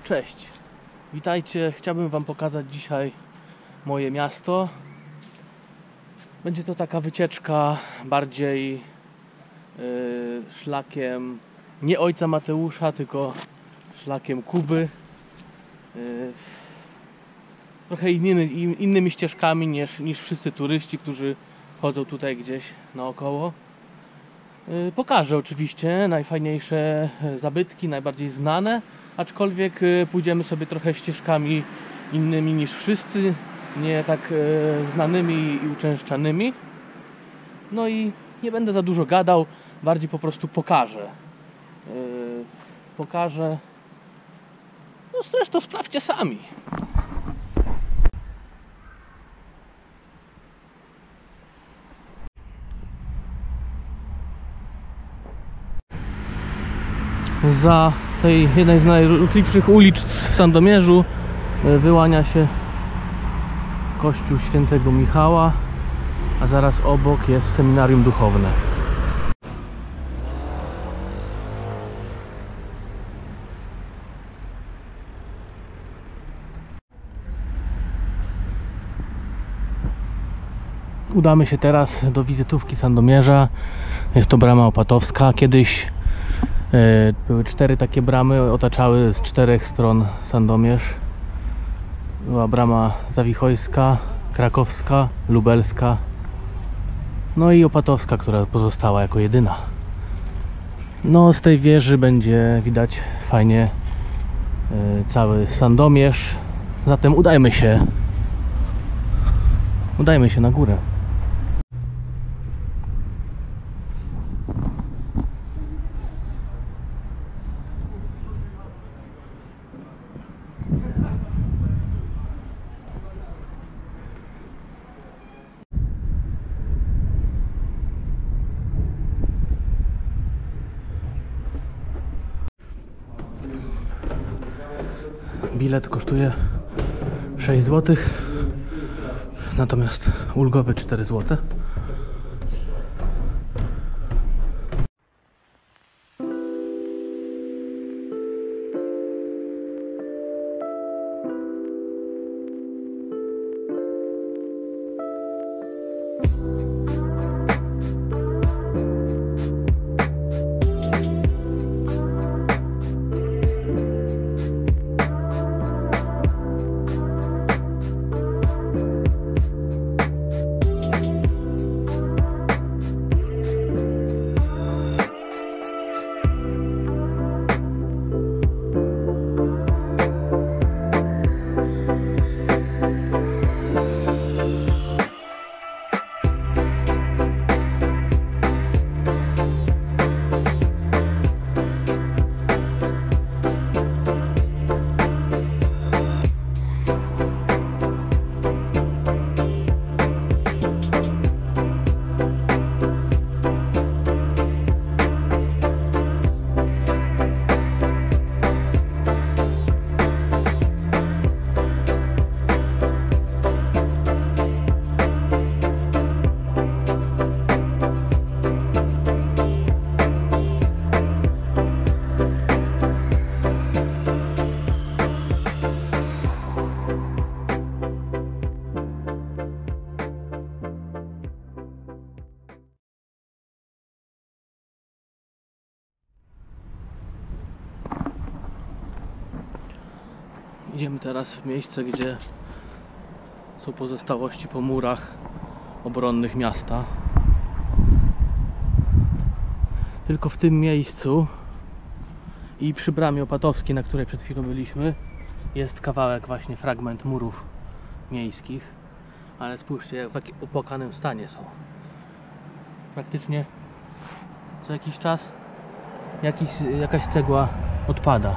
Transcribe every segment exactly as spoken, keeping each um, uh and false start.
Cześć, witajcie. Chciałbym Wam pokazać dzisiaj moje miasto. Będzie to taka wycieczka bardziej yy, szlakiem nie ojca Mateusza, tylko szlakiem Kuby. Yy, trochę innymi, innymi ścieżkami niż, niż wszyscy turyści, którzy chodzą tutaj gdzieś naokoło. Yy, pokażę oczywiście najfajniejsze zabytki, najbardziej znane. Aczkolwiek pójdziemy sobie trochę ścieżkami innymi niż wszyscy, nie tak e, znanymi i uczęszczanymi. No i nie będę za dużo gadał, bardziej po prostu pokażę. E, pokażę. No zresztą sprawdźcie sami. Za tej jednej z najruchliwszych ulic w Sandomierzu wyłania się kościół świętego Michała, a zaraz obok jest seminarium duchowne. Udamy się teraz do wizytówki Sandomierza. Jest to brama opatowska. Kiedyś były cztery takie bramy, otaczały z czterech stron Sandomierz. Była brama zawichojska, krakowska, lubelska, no i opatowska, która pozostała jako jedyna. No z tej wieży będzie widać fajnie cały Sandomierz. Zatem udajmy się udajmy się na górę. Bilet kosztuje sześć złotych, natomiast ulgowy cztery złote. Idziemy teraz w miejsce, gdzie są pozostałości po murach obronnych miasta. Tylko w tym miejscu i przy bramie opatowskiej, na której przed chwilą byliśmy, jest kawałek, właśnie fragment murów miejskich. Ale spójrzcie, w jakim opłakanym stanie są. Praktycznie co jakiś czas jakiś, jakaś cegła odpada.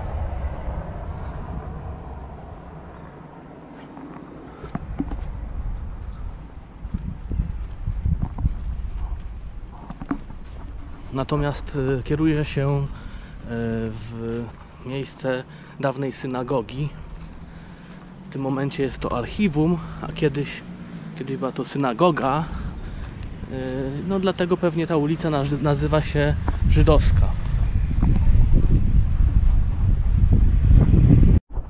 Natomiast kieruję się w miejsce dawnej synagogi. W tym momencie jest to archiwum, a kiedyś, kiedyś była to synagoga. No dlatego pewnie ta ulica nazywa się Żydowska.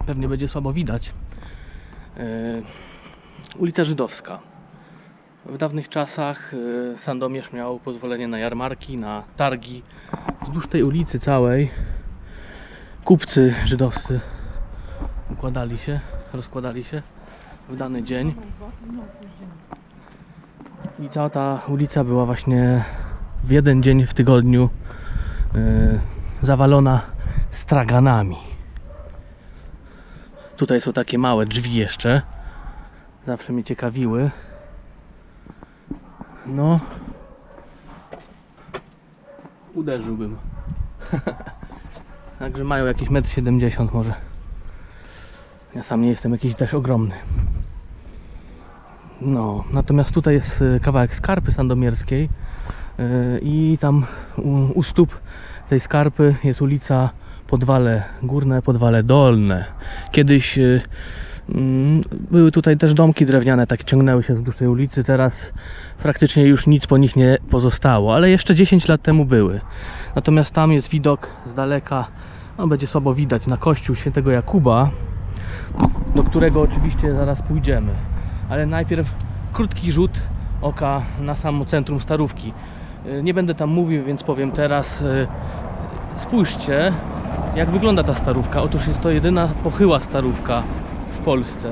pewnie będzie słabo widać. Yy, ulica Żydowska. W dawnych czasach yy, Sandomierz miał pozwolenie na jarmarki, na targi. Wzdłuż tej ulicy całej kupcy żydowscy układali się, rozkładali się w dany dzień. I cała ta ulica była właśnie w jeden dzień w tygodniu yy, zawalona straganami. Tutaj są takie małe drzwi jeszcze. Zawsze mnie ciekawiły. No. Uderzyłbym. Także mają jakieś metr siedemdziesiąt może. Ja sam nie jestem jakiś też ogromny. No, natomiast tutaj jest kawałek skarpy sandomierskiej yy, i tam u, u stóp tej skarpy jest ulica Podwale Górne, Podwale Dolne. Kiedyś yy, yy, były tutaj też domki drewniane, takie ciągnęły się wzdłuż tej ulicy. Teraz praktycznie już nic po nich nie pozostało, ale jeszcze dziesięć lat temu były. Natomiast tam jest widok z daleka, no będzie słabo widać, na kościół świętego Jakuba, do którego oczywiście zaraz pójdziemy. Ale najpierw krótki rzut oka na samo centrum Starówki. Nie będę tam mówił, więc powiem teraz. Spójrzcie, jak wygląda ta Starówka. Otóż jest to jedyna pochyła Starówka w Polsce.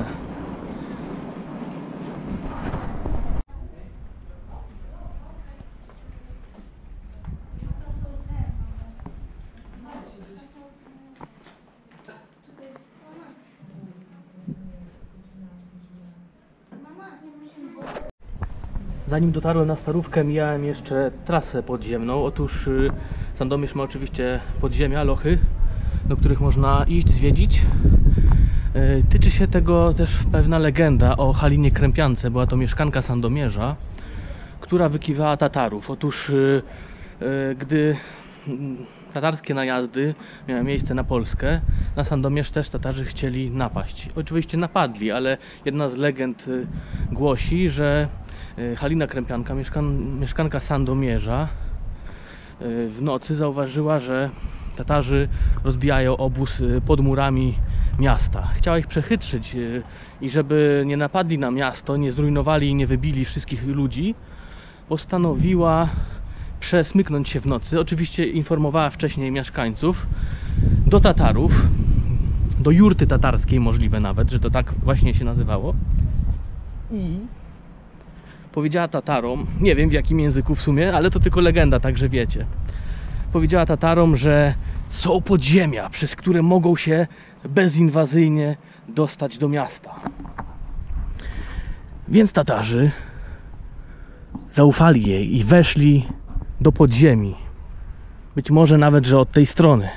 Zanim dotarłem na Starówkę, mijałem jeszcze trasę podziemną. Otóż y, Sandomierz ma oczywiście podziemia, lochy, do których można iść, zwiedzić. Y, tyczy się tego też pewna legenda o Halinie Krępiance. Była to mieszkanka Sandomierza, która wykiwała Tatarów. Otóż y, y, gdy y, tatarskie najazdy miały miejsce na Polskę, na Sandomierz też Tatarzy chcieli napaść. Oczywiście napadli, ale jedna z legend y, głosi, że Halina Krępianka, mieszkan mieszkanka Sandomierza, w nocy zauważyła, że Tatarzy rozbijają obóz pod murami miasta. Chciała ich przechytrzyć i żeby nie napadli na miasto, nie zrujnowali i nie wybili wszystkich ludzi, postanowiła przesmyknąć się w nocy. Oczywiście informowała wcześniej mieszkańców, do Tatarów, do jurty tatarskiej możliwe nawet, że to tak właśnie się nazywało. I powiedziała Tatarom, nie wiem w jakim języku w sumie, ale to tylko legenda, także wiecie. Powiedziała Tatarom, że są podziemia, przez które mogą się bezinwazyjnie dostać do miasta. Więc Tatarzy zaufali jej i weszli do podziemi. Być może nawet, że od tej strony.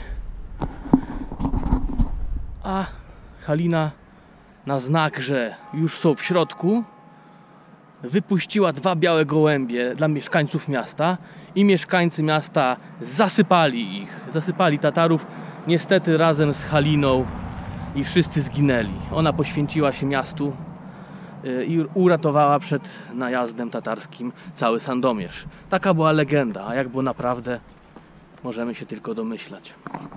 A Halina na znak, że już są w środku, wypuściła dwa białe gołębie dla mieszkańców miasta i mieszkańcy miasta zasypali ich, zasypali Tatarów, niestety razem z Haliną, i wszyscy zginęli. Ona poświęciła się miastu i uratowała przed najazdem tatarskim cały Sandomierz. Taka była legenda, a jak było naprawdę, możemy się tylko domyślać.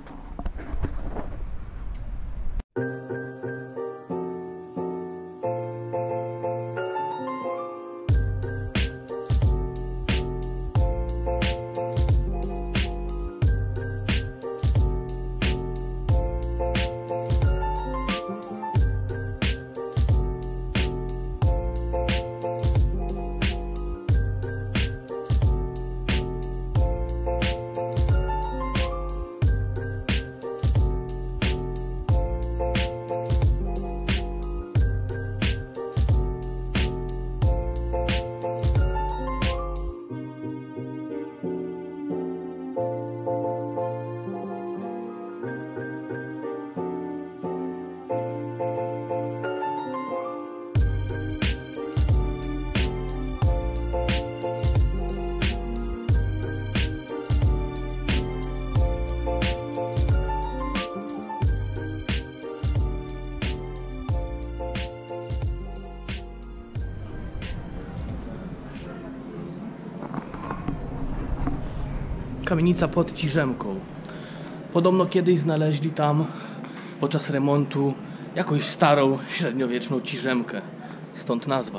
Kamienica pod Ciżemką. Podobno kiedyś znaleźli tam podczas remontu jakąś starą, średniowieczną ciżemkę. Stąd nazwa.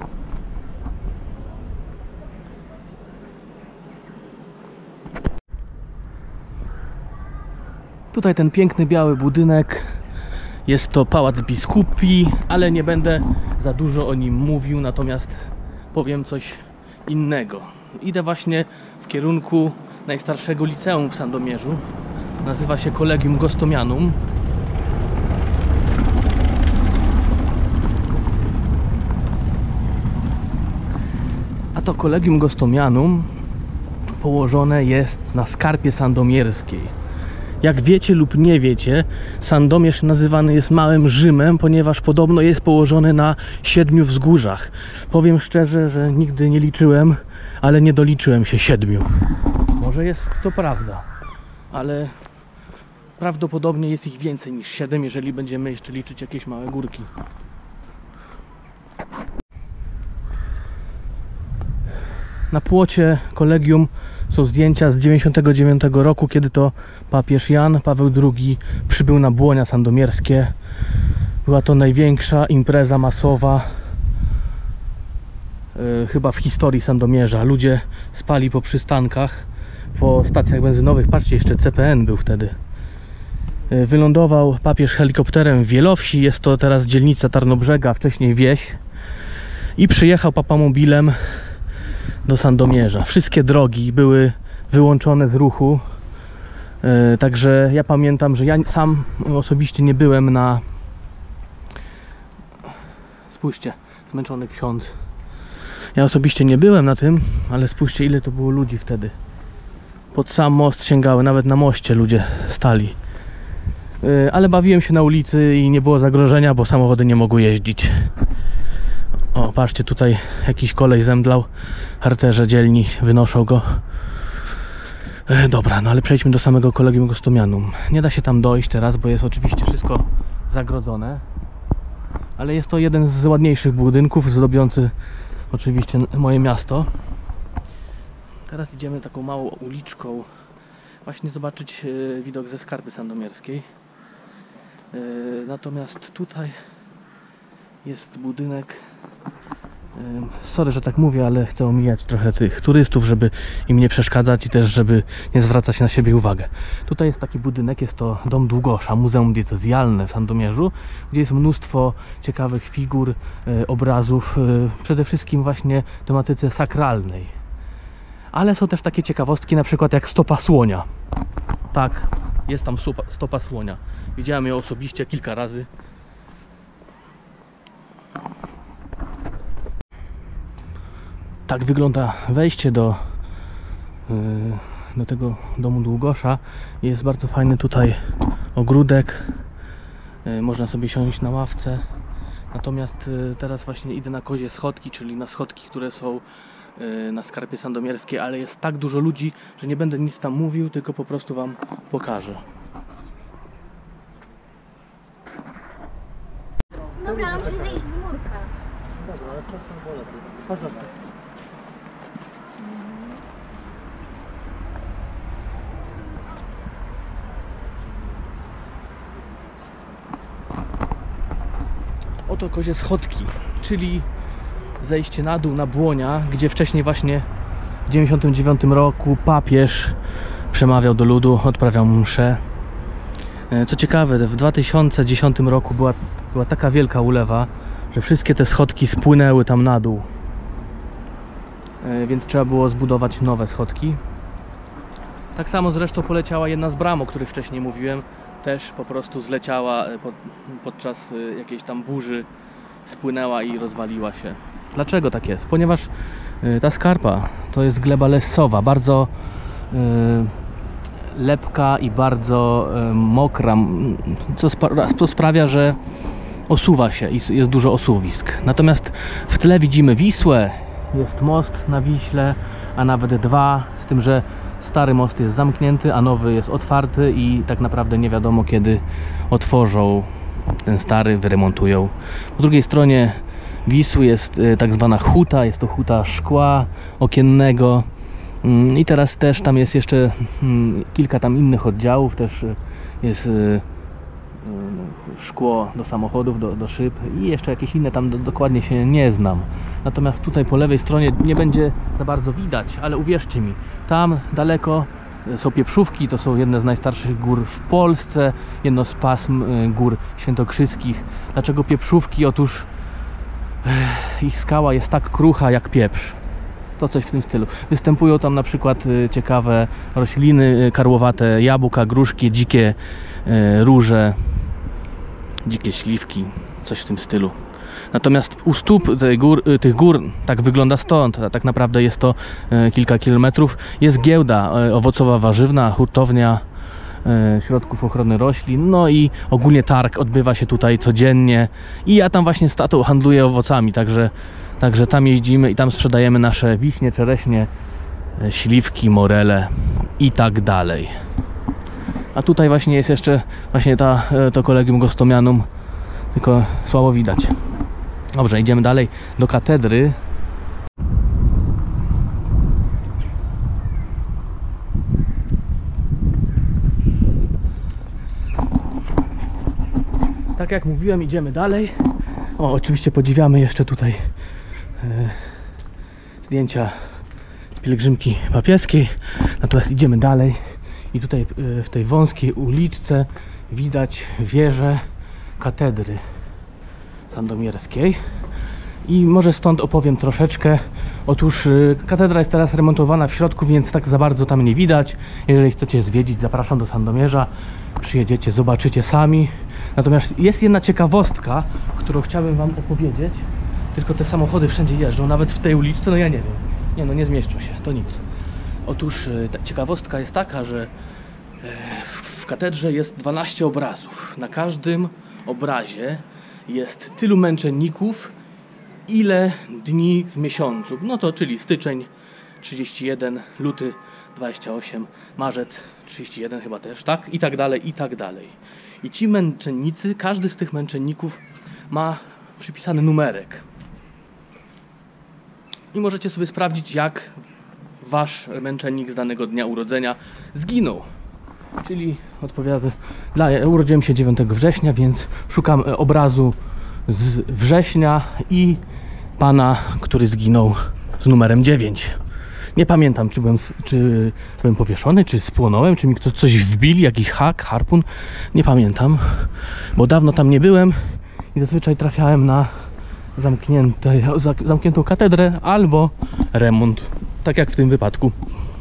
Tutaj ten piękny biały budynek. Jest to Pałac Biskupi, ale nie będę za dużo o nim mówił, natomiast powiem coś innego. Idę właśnie w kierunku najstarszego liceum w Sandomierzu. Nazywa się Collegium Gostomianum. A to Collegium Gostomianum położone jest na skarpie sandomierskiej. Jak wiecie lub nie wiecie, Sandomierz nazywany jest Małym Rzymem, ponieważ podobno jest położony na siedmiu wzgórzach. Powiem szczerze, że nigdy nie liczyłem, ale nie doliczyłem się siedmiu. Może jest to prawda, ale prawdopodobnie jest ich więcej niż siedem, jeżeli będziemy jeszcze liczyć jakieś małe górki. Na płocie kolegium są zdjęcia z dziewięćdziesiątego dziewiątego roku, kiedy to papież Jan Paweł drugi przybył na Błonia Sandomierskie. Była to największa impreza masowa yy, chyba w historii Sandomierza. Ludzie spali po przystankach, po stacjach benzynowych. Patrzcie, jeszcze C P N był wtedy. Yy, wylądował papież helikopterem w Wielowsi. Jest to teraz dzielnica Tarnobrzega, wcześniej wieś. I przyjechał papamobilem do Sandomierza. Wszystkie drogi były wyłączone z ruchu. Yy, także ja pamiętam, że ja sam osobiście nie byłem na... Spójrzcie, zmęczony ksiądz. Ja osobiście nie byłem na tym, ale spójrzcie, ile to było ludzi wtedy. Pod sam most sięgały, nawet na moście ludzie stali. Yy, ale bawiłem się na ulicy i nie było zagrożenia, bo samochody nie mogły jeździć. O, patrzcie, tutaj jakiś kolej zemdlał. Harcerze dzielni wynoszą go. E, dobra, no ale przejdźmy do samego Collegium Gostomianum. Nie da się tam dojść teraz, bo jest oczywiście wszystko zagrodzone. Ale jest to jeden z ładniejszych budynków, zdobiący oczywiście moje miasto. Teraz idziemy taką małą uliczką. Właśnie zobaczyć e, widok ze skarpy sandomierskiej. E, natomiast tutaj jest budynek. Sorry, że tak mówię, ale chcę omijać trochę tych turystów, żeby im nie przeszkadzać i też, żeby nie zwracać na siebie uwagę. Tutaj jest taki budynek, jest to Dom Długosza, Muzeum Diecezjalne w Sandomierzu, gdzie jest mnóstwo ciekawych figur, e, obrazów, e, przede wszystkim właśnie tematyce sakralnej. Ale są też takie ciekawostki, na przykład jak stopa słonia. Tak, jest tam stopa, stopa słonia. Widziałem ją osobiście kilka razy. Tak wygląda wejście do, yy, do tego domu Długosza. Jest bardzo fajny tutaj ogródek. Yy, można sobie siąść na ławce. Natomiast yy, teraz właśnie idę na kozie schodki, czyli na schodki, które są yy, na skarpie sandomierskiej, ale jest tak dużo ludzi, że nie będę nic tam mówił, tylko po prostu wam pokażę. Dobra, ale muszę zejść z murka. Dobra, ale czasem wolę. Chodź za to. Oto kozie schodki, czyli zejście na dół na Błonia, gdzie wcześniej właśnie w dziewięćdziesiątym dziewiątym roku papież przemawiał do ludu, odprawiał mszę. Co ciekawe, w dwa tysiące dziesiątym roku była, była taka wielka ulewa, że wszystkie te schodki spłynęły tam na dół. Więc trzeba było zbudować nowe schodki. Tak samo zresztą poleciała jedna z bram, o której wcześniej mówiłem. Też po prostu zleciała pod, podczas jakiejś tam burzy, spłynęła i rozwaliła się. Dlaczego tak jest? Ponieważ ta skarpa to jest gleba lesowa, bardzo yy, lepka i bardzo yy, mokra, co, spra co sprawia, że osuwa się i jest dużo osuwisk. Natomiast w tle widzimy Wisłę, jest most na Wiśle, a nawet dwa, z tym, że stary most jest zamknięty, a nowy jest otwarty i tak naprawdę nie wiadomo, kiedy otworzą ten stary, wyremontują. Po drugiej stronie Wisły jest tak zwana huta, jest to huta szkła okiennego i teraz też tam jest jeszcze kilka tam innych oddziałów, też jest szkło do samochodów, do, do szyb i jeszcze jakieś inne, tam do, dokładnie się nie znam. Natomiast tutaj po lewej stronie nie będzie za bardzo widać, ale uwierzcie mi, tam daleko są Pieprzówki, to są jedne z najstarszych gór w Polsce, jedno z pasm gór świętokrzyskich. Dlaczego Pieprzówki? Otóż ich skała jest tak krucha jak pieprz. To coś w tym stylu. Występują tam na przykład ciekawe rośliny karłowate, jabłka, gruszki, dzikie róże, dzikie śliwki, coś w tym stylu. Natomiast u stóp tej gór, tych gór, tak wygląda stąd, a tak naprawdę jest to kilka kilometrów, jest giełda owocowa, warzywna, hurtownia środków ochrony roślin, no i ogólnie targ odbywa się tutaj codziennie i ja tam właśnie z tatą handluję owocami, także, także tam jeździmy i tam sprzedajemy nasze wiśnie, czereśnie, śliwki, morele i tak dalej. A tutaj właśnie jest jeszcze właśnie ta, to Collegium Gostomianum, tylko słabo widać. Dobrze, idziemy dalej do katedry. Tak jak mówiłem, idziemy dalej. O, oczywiście podziwiamy jeszcze tutaj e, zdjęcia z pielgrzymki papieskiej. Natomiast idziemy dalej i tutaj e, w tej wąskiej uliczce widać wieżę katedry sandomierskiej. I może stąd opowiem troszeczkę. Otóż e, katedra jest teraz remontowana w środku, więc tak za bardzo tam nie widać. Jeżeli chcecie zwiedzić, zapraszam do Sandomierza. Przyjedziecie, zobaczycie sami. Natomiast jest jedna ciekawostka, którą chciałbym wam opowiedzieć. Tylko te samochody wszędzie jeżdżą, nawet w tej uliczce, no ja nie wiem. Nie no, nie zmieszczą się, to nic. Otóż ta ciekawostka jest taka, że w katedrze jest dwanaście obrazów. Na każdym obrazie jest tylu męczenników, ile dni w miesiącu. No to czyli styczeń trzydziesty jeden, luty dwudziesty ósmy, marzec trzydziesty jeden chyba też, tak? I tak dalej, i tak dalej. I ci męczennicy, każdy z tych męczenników ma przypisany numerek. I możecie sobie sprawdzić, jak wasz męczennik z danego dnia urodzenia zginął. Czyli odpowiada, dla, ja urodziłem się dziewiątego września, więc szukam obrazu z września i pana, który zginął z numerem dziewięć. Nie pamiętam, czy byłem, czy byłem powieszony, czy spłonąłem, czy mi ktoś coś wbili, jakiś hak, harpun. Nie pamiętam, bo dawno tam nie byłem i zazwyczaj trafiałem na zamknięte, zamkniętą katedrę albo remont, tak jak w tym wypadku.